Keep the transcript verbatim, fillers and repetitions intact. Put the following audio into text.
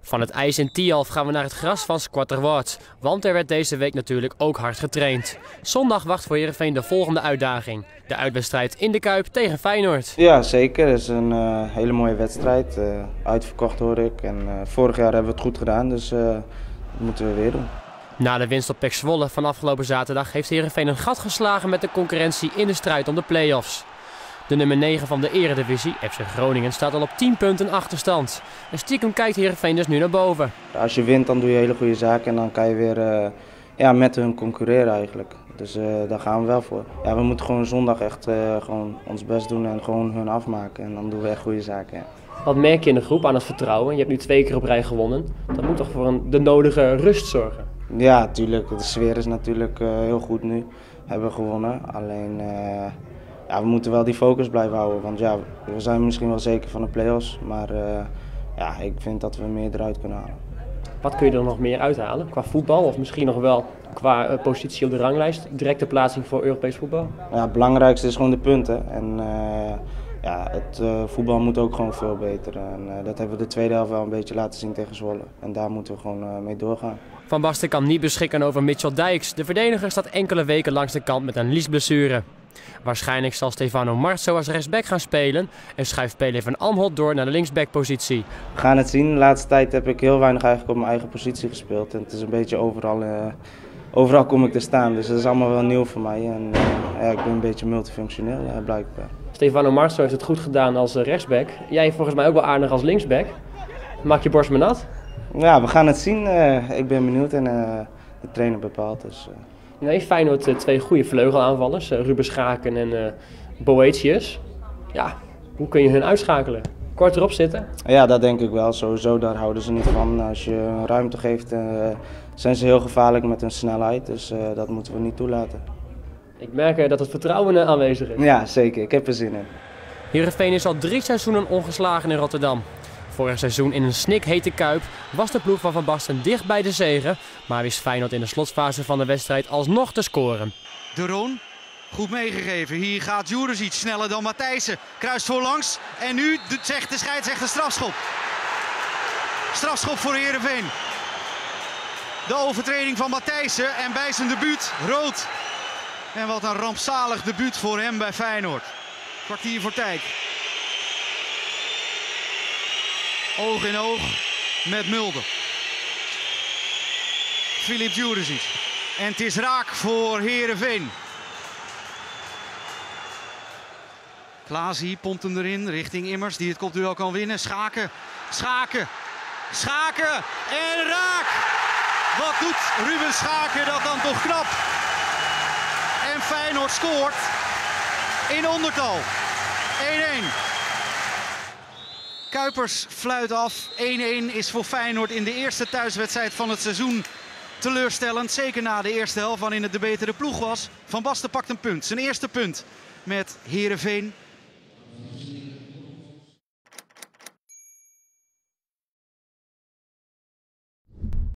Van het ijs in Tialf gaan we naar het gras van Squatterwart, want er werd deze week natuurlijk ook hard getraind. Zondag wacht voor Heerenveen de volgende uitdaging. De uitwedstrijd in de Kuip tegen Feyenoord. Ja, zeker. Het is een uh, hele mooie wedstrijd. Uh, uitverkocht hoor ik. En uh, vorig jaar hebben we het goed gedaan, dus uh, dat moeten we weer doen. Na de winst op P E C Zwolle van afgelopen zaterdag heeft Heerenveen een gat geslagen met de concurrentie in de strijd om de play-offs. De nummer negen van de Eredivisie, F C Groningen, staat al op tien punten achterstand. En stiekem kijkt Heerenveen dus nu naar boven. Als je wint, dan doe je hele goede zaken en dan kan je weer uh, ja, met hun concurreren eigenlijk. Dus uh, daar gaan we wel voor. Ja, we moeten gewoon zondag echt uh, gewoon ons best doen en gewoon hun afmaken. En dan doen we echt goede zaken. Ja. Wat merk je in de groep aan het vertrouwen? Je hebt nu twee keer op rij gewonnen. Dat moet toch voor een, de nodige rust zorgen? Ja, natuurlijk. De sfeer is natuurlijk uh, heel goed nu. We hebben gewonnen. Alleen uh, ja, we moeten wel die focus blijven houden. Want ja, we zijn misschien wel zeker van de play-offs. Maar uh, ja, ik vind dat we meer eruit kunnen halen. Wat kun je er nog meer uithalen? Qua voetbal of misschien nog wel qua uh, positie op de ranglijst? Directe plaatsing voor Europees voetbal? Ja, het belangrijkste is gewoon de punten. En uh, ja, het uh, voetbal moet ook gewoon veel beter. En uh, dat hebben we de tweede helft wel een beetje laten zien tegen Zwolle. En daar moeten we gewoon uh, mee doorgaan. Van Basten kan niet beschikken over Mitchell Dijks. De verdediger staat enkele weken langs de kant met een liesblessure. Waarschijnlijk zal Stefano Marzo als rechtsback gaan spelen en schuift Pele van Anholt door naar de linksbackpositie. We gaan het zien. De laatste tijd heb ik heel weinig eigenlijk op mijn eigen positie gespeeld. En het is een beetje overal, uh, overal kom ik te staan. Dus dat is allemaal wel nieuw voor mij. En uh, ja, ik ben een beetje multifunctioneel uh, blijkbaar. Stefano Marzo heeft het goed gedaan als rechtsback. Jij volgens mij ook wel aardig als linksback. Maak je borst me nat? Ja, we gaan het zien. Uh, ik ben benieuwd en uh, de trainer bepaalt. Dus, uh. Nee, Feyenoord uh, twee goede vleugelaanvallers, uh, Ruben Schaken en uh, Boetius. Ja, hoe kun je hun uitschakelen? Kort erop zitten? Ja, dat denk ik wel. Sowieso, daar houden ze niet van. Als je ruimte geeft, uh, zijn ze heel gevaarlijk met hun snelheid. Dus uh, dat moeten we niet toelaten. Ik merk uh, dat het vertrouwen uh, aanwezig is. Ja, zeker. Ik heb er zin in. Heerenveen is al drie seizoenen ongeslagen in Rotterdam. Vorig seizoen in een snikhete Kuip was de ploeg van Van Basten dicht bij de zege, maar wist Feyenoord in de slotfase van de wedstrijd alsnog te scoren. De Roon, goed meegegeven. Hier gaat Jurisic sneller dan Matthijssen. Kruist voorlangs en nu zegt de scheidsrechter strafschop. Strafschop voor Heerenveen. De overtreding van Matthijssen en bij zijn debuut rood. En wat een rampzalig debuut voor hem bij Feyenoord. Kwartier voor tijd. Oog in oog met Mulder. Filip Jurisic. En het is raak voor Heerenveen. Klaasie pompt hem erin richting Immers die het kopduel kan winnen. Schaken, Schaken, Schaken en raak! Wat doet Ruben Schaken dat dan toch knap? En Feyenoord scoort in ondertal. één-één. Kuipers fluit af. één-één is voor Feyenoord in de eerste thuiswedstrijd van het seizoen teleurstellend. Zeker na de eerste helft waarin het de betere ploeg was. Van Basten pakt een punt. Zijn eerste punt met Heerenveen.